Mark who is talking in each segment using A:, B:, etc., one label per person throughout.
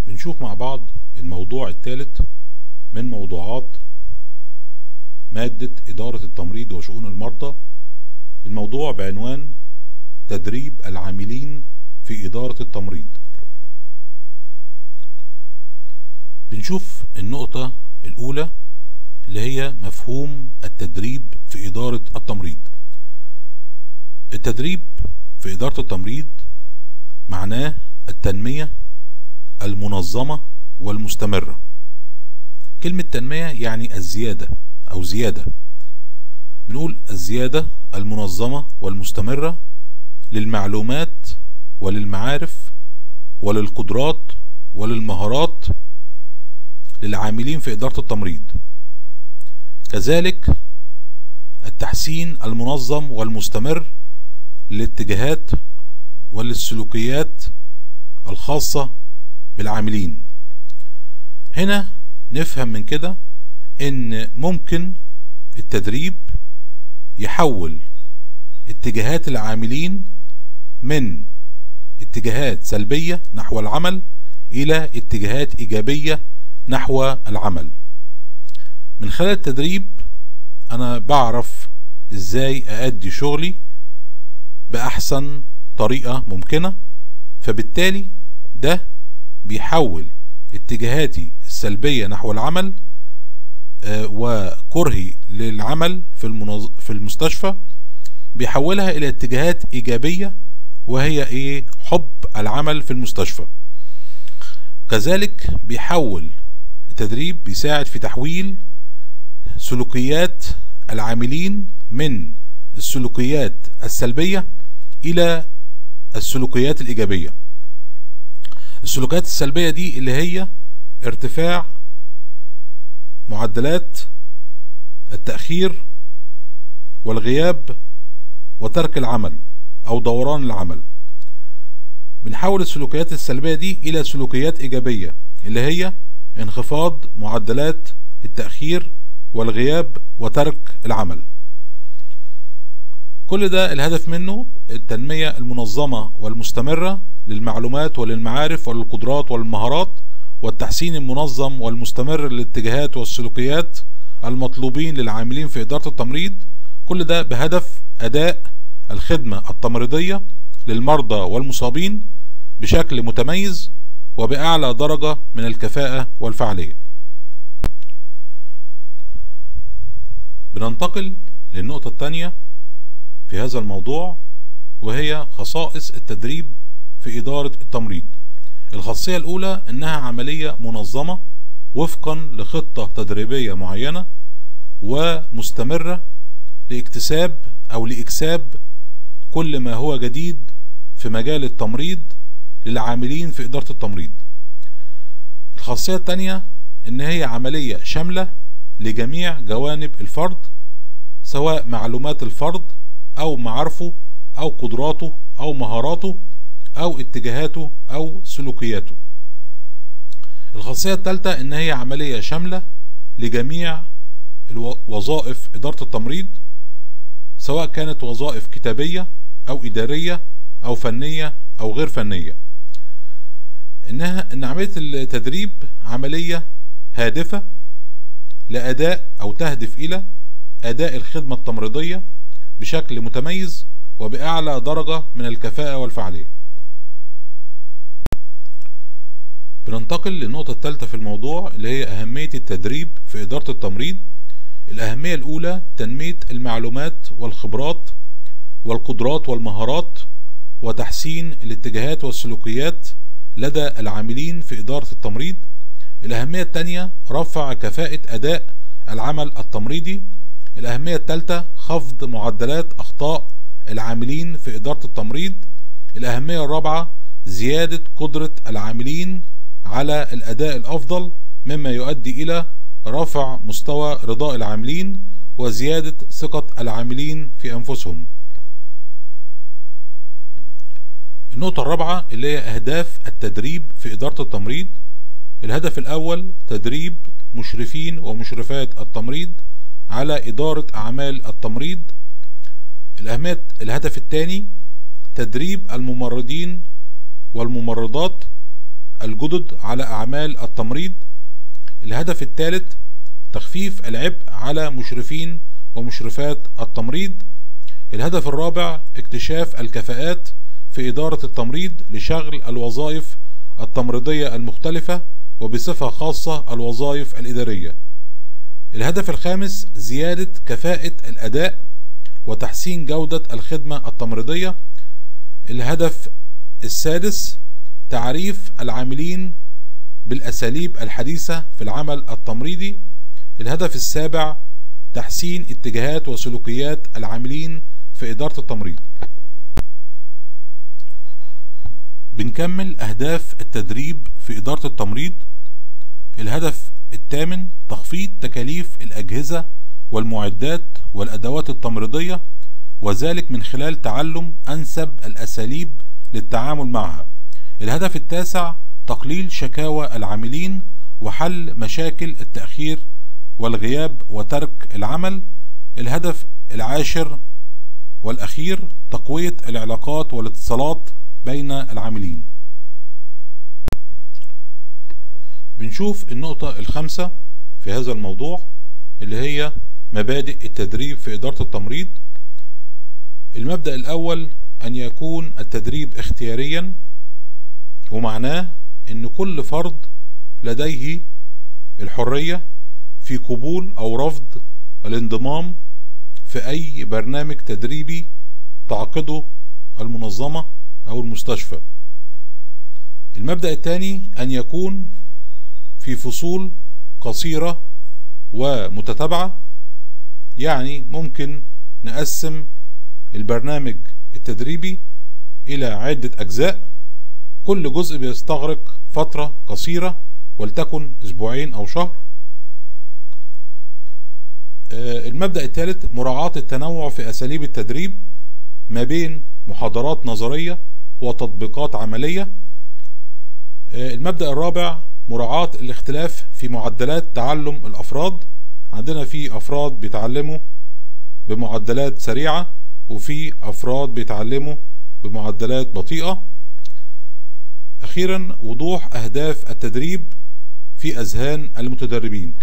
A: بنشوف مع بعض الموضوع الثالث من موضوعات مادة إدارة التمريض وشؤون المرضى. الموضوع بعنوان تدريب العاملين في إدارة التمريض. بنشوف النقطة الأولى اللي هي مفهوم التدريب في إدارة التمريض. التدريب في إدارة التمريض معناه التنمية المنظمة والمستمرة. كلمة تنمية يعني الزيادة أو زيادة، بنقول الزيادة المنظمة والمستمرة للمعلومات وللمعارف وللقدرات وللمهارات للعاملين في إدارة التمريض. كذلك التحسين المنظم والمستمر للاتجاهات وللسلوكيات الخاصة بالعاملين. هنا نفهم من كده ان ممكن التدريب يحول اتجاهات العاملين من اتجاهات سلبية نحو العمل الى اتجاهات ايجابية نحو العمل. من خلال التدريب انا بعرف ازاي اادي شغلي باحسن طريقة ممكنة، فبالتالي ده بيحول اتجاهاتي السلبية نحو العمل وكرهي للعمل في المستشفى بيحولها الى اتجاهات ايجابية، وهي حب العمل في المستشفى. كذلك بيحول التدريب بيساعد في تحويل سلوكيات العاملين من السلوكيات السلبية الى السلوكيات الايجابية. السلوكيات السلبية دي اللي هي ارتفاع معدلات التأخير والغياب وترك العمل أو دوران العمل. بنحول السلوكيات السلبية دي إلى سلوكيات إيجابية اللي هي انخفاض معدلات التأخير والغياب وترك العمل. كل ده الهدف منه التنمية المنظمة والمستمرة للمعلومات وللمعارف وللقدرات والمهارات، والتحسين المنظم والمستمر للاتجاهات والسلوكيات المطلوبين للعاملين في إدارة التمريض. كل ده بهدف أداء الخدمة التمريضية للمرضى والمصابين بشكل متميز وبأعلى درجة من الكفاءة والفعالية. بننتقل للنقطة الثانية في هذا الموضوع، وهي خصائص التدريب في إدارة التمريض. الخاصية الأولى إنها عملية منظمة وفقا لخطة تدريبية معينة ومستمرة لاكتساب أو لإكساب كل ما هو جديد في مجال التمريض للعاملين في إدارة التمريض. الخاصية الثانية إن هي عملية شاملة لجميع جوانب الفرد، سواء معلومات الفرد أو معارفه أو قدراته أو مهاراته أو اتجاهاته أو سلوكياته. الخاصية الثالثة إن هي عملية شاملة لجميع وظائف إدارة التمريض، سواء كانت وظائف كتابية أو إدارية أو فنية أو غير فنية. إن عملية التدريب عملية هادفة لأداء أو تهدف إلى أداء الخدمة التمريضية بشكل متميز وبأعلى درجة من الكفاءة والفعالية. بننتقل للنقطة الثالثة في الموضوع اللي هي أهمية التدريب في إدارة التمريض. الأهمية الأولى تنمية المعلومات والخبرات والقدرات والمهارات وتحسين الاتجاهات والسلوكيات لدى العاملين في إدارة التمريض. الأهمية الثانية رفع كفاءة أداء العمل التمريضي. الأهمية الثالثة خفض معدلات أخطاء العاملين في إدارة التمريض. الأهمية الرابعة زيادة قدرة العاملين على الأداء الأفضل، مما يؤدي إلى رفع مستوى رضاء العاملين وزيادة ثقة العاملين في أنفسهم. النقطة الرابعة اللي هي أهداف التدريب في إدارة التمريض. الهدف الأول تدريب مشرفين ومشرفات التمريض على إدارة أعمال التمريض. الهدف الثاني تدريب الممرضين والممرضات الجدد على أعمال التمريض. الهدف الثالث تخفيف العبء على مشرفين ومشرفات التمريض. الهدف الرابع اكتشاف الكفاءات في إدارة التمريض لشغل الوظائف التمريضية المختلفة وبصفة خاصة الوظائف الإدارية. الهدف الخامس زيادة كفاءة الأداء وتحسين جودة الخدمة التمريضية. الهدف السادس تعريف العاملين بالأساليب الحديثة في العمل التمريضي. الهدف السابع تحسين اتجاهات وسلوكيات العاملين في إدارة التمريض. بنكمل أهداف التدريب في إدارة التمريض. الهدف الثامن تخفيض تكاليف الأجهزة والمعدات والأدوات التمريضية، وذلك من خلال تعلم أنسب الأساليب للتعامل معها. الهدف التاسع تقليل شكاوى العاملين وحل مشاكل التأخير والغياب وترك العمل. الهدف العاشر والأخير تقوية العلاقات والاتصالات بين العاملين. بنشوف النقطة الخامسة في هذا الموضوع اللي هي مبادئ التدريب في إدارة التمريض. المبدأ الأول أن يكون التدريب اختياريا، ومعناه أن كل فرد لديه الحرية في قبول أو رفض الانضمام في أي برنامج تدريبي تعقده المنظمة أو المستشفى. المبدأ الثاني أن يكون في فصول قصيرة ومتتابعة، يعني ممكن نقسم البرنامج التدريبي إلى عدة أجزاء، كل جزء بيستغرق فترة قصيرة ولتكن أسبوعين أو شهر. المبدأ الثالث مراعاة التنوع في أساليب التدريب ما بين محاضرات نظرية وتطبيقات عملية. المبدأ الرابع مراعاة الاختلاف في معدلات تعلم الأفراد. عندنا في أفراد بيتعلموا بمعدلات سريعة وفي أفراد بيتعلموا بمعدلات بطيئة. أخيرا وضوح أهداف التدريب في أذهان المتدربين.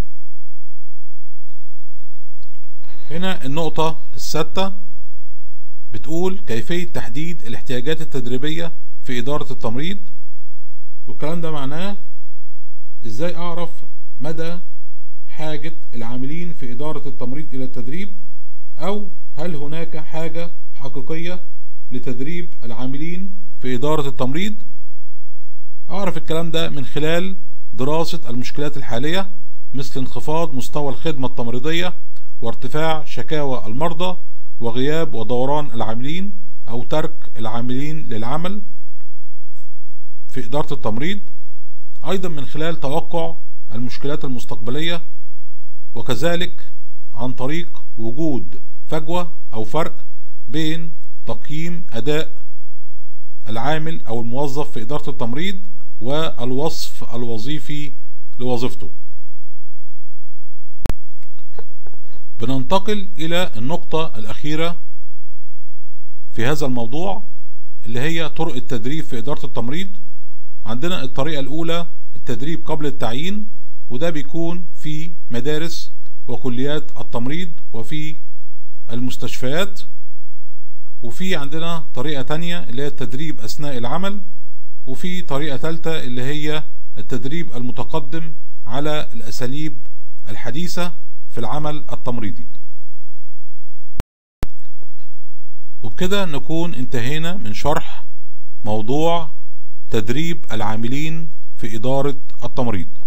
A: هنا النقطة السادسة بتقول كيفية تحديد الاحتياجات التدريبية في إدارة التمريض، والكلام ده معناه ازاي اعرف مدى حاجة العاملين في إدارة التمريض إلى التدريب، أو هل هناك حاجة حقيقية لتدريب العاملين في إدارة التمريض. أعرف الكلام ده من خلال دراسة المشكلات الحالية مثل انخفاض مستوى الخدمة التمريضية وارتفاع شكاوى المرضى وغياب ودوران العاملين أو ترك العاملين للعمل في إدارة التمريض. أيضا من خلال توقع المشكلات المستقبلية، وكذلك عن طريق وجود فجوة أو فرق بين تقييم أداء العامل أو الموظف في إدارة التمريض والوصف الوظيفي لوظيفته. بننتقل إلى النقطة الأخيرة في هذا الموضوع اللي هي طرق التدريب في إدارة التمريض. عندنا الطريقة الأولى التدريب قبل التعيين، وده بيكون في مدارس وكليات التمريض وفي المستشفيات. وفي عندنا طريقة تانية اللي هي التدريب أثناء العمل، وفي طريقة ثالثة اللي هي التدريب المتقدم على الأساليب الحديثة في العمل التمريضي. وبكده نكون انتهينا من شرح موضوع تدريب العاملين في إدارة التمريض.